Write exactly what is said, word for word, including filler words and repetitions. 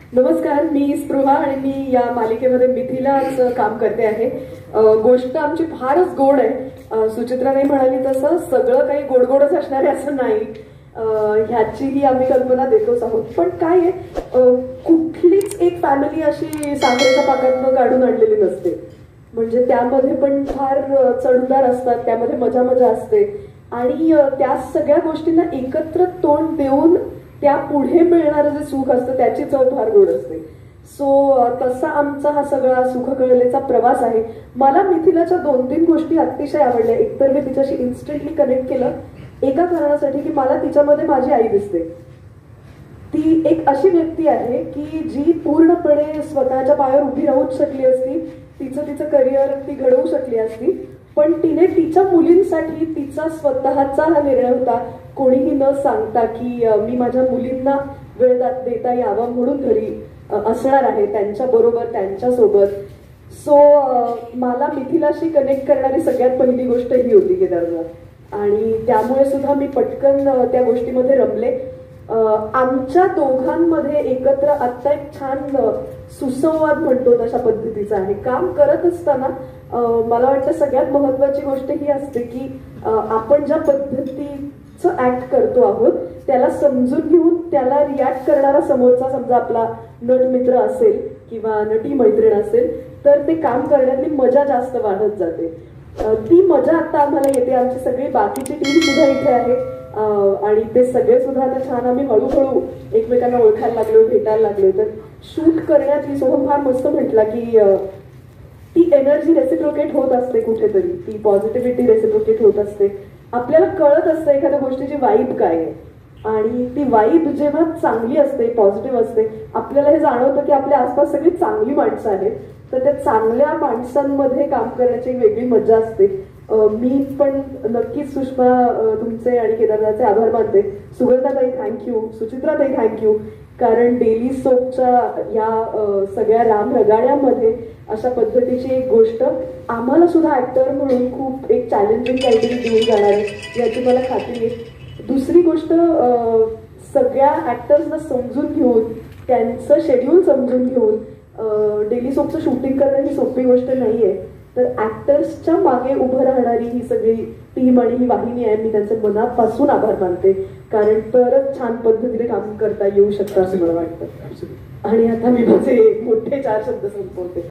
नमस्कार, मी स्पृहा आणि मी या मालिकेमध्ये मिथिलाच काम करते आहे. गोष्ट आमची फारच गोड आहे. सुचित्राने म्हणाली तसं सगळं काही गोडगोडच असणार आहे असं नाही. ह्याचीही आम्ही कल्पना देतोच आहोत. पण काय आहे, कुठलीच एक फॅमिली अशी साखरेच्या पाकातनं काढून आणलेली नसते. म्हणजे त्यामध्ये पण फार चढउतार असतात, त्यामध्ये मजा मजा असते आणि त्या सगळ्या गोष्टींना एकत्र तोंड देऊन त्या पुढे मिळणारं जे सुख असतं त्याची चव फार गोड असते. सो तसा आमचा हा सगळा सुख कळलेचा प्रवास आहे. मला मिथिलाच्या दोन तीन गोष्टी अतिशय आवडल्या. एकतर मी तिच्याशी इन्स्टंटली कनेक्ट केलं एका कारणासाठी की मला तिच्यामध्ये माझी आई दिसते. ती एक अशी व्यक्ती आहे की जी पूर्णपणे स्वतःच्या पायावर उभी राहूच शकली असती, तिचं तिचं करिअर ती घडवू शकली असती, पण तिने तिच्या मुलींसाठी तिचा स्वतःचा हा निर्णय होता, कोणीही न सांगता की मी माझ्या मुलींना वेळ देता यावा म्हणून घरी असणार आहे त्यांच्या बरोबर त्यांच्यासोबत. सो मला मिथिलाशी कनेक्ट करणारी सगळ्यात पहिली गोष्ट ही होती केदारनाथ आणि त्यामुळे सुद्धा मी पटकन त्या गोष्टीमध्ये रमले. आमच्या दोघांमध्ये एकत्र आत्ता एक छान सुसंवाद म्हणतो तशा पद्धतीचा आहे. काम करत असताना मला वाटतं सगळ्यात महत्वाची गोष्ट ही असते की आपण ज्या पद्धतीचं ऍक्ट करतो आहोत त्याला समजून घेऊन त्याला रिॲक्ट करणारा समोरचा समजा आपला नट मित्र असेल किंवा नटी मैत्रीण असेल तर ते काम करण्यातली मजा जास्त वाढत जाते. ती मजा आता आम्हाला येते. आमची सगळी बाकीची टीम सुद्धा इथे आहे आणि ते सगळे सुद्धा आता छान आम्ही हळूहळू एकमेकांना ओळखायला लागलो, भेटायला लागलो. तर शूट करण्यात मी सोहम फार मस्त म्हटला की ती एनर्जी रेसिप्रोकेट होत असते कुठेतरी, ती पॉझिटिव्हिटी रेसिप्रोकेट होत असते. आपल्याला कळत असतं एखाद्या गोष्टीची वाईब काय आहे आणि ती वाईब जेव्हा चांगली असते, पॉझिटिव्ह असते, आपल्याला हे जाणवतं की आपल्या आसपास सगळी चांगली माणसं आहेत. तर त्या चांगल्या माणसांमध्ये काम करण्याची एक वेगळी मजा असते. मी पण नक्कीच सुषमा तुमचे आणि केदारनाथचे आभार मानते. सुगंधाताई थँक्यू, सुचित्राताई थँक्यू, कारण डेली सोपच्या या सगळ्या राम रगाड्यामध्ये अशा पद्धतीची एक गोष्ट आम्हाला सुद्धा ऍक्टर म्हणून खूप एक चॅलेंजिंग काहीतरी देऊन जाणार आहे याची मला खात्री आहे. दुसरी गोष्ट, सगळ्या ऍक्टर्सना समजून घेऊन त्यांचं शेड्यूल समजून घेऊन डेली सोपचं शूटिंग करणं ही सोपी गोष्ट नाही आहे. तर ऍक्टर्सच्या मागे उभं राहणारी ही सगळी टीम आणि ही वाहिनी आहे, मी त्यांचे मनापासून आभार मानते, कारण तरच छान पद्धतीने काम करता येऊ शकतं असं मला वाटतं. आणि आता मी माझे मोठे चार शब्द संपवते.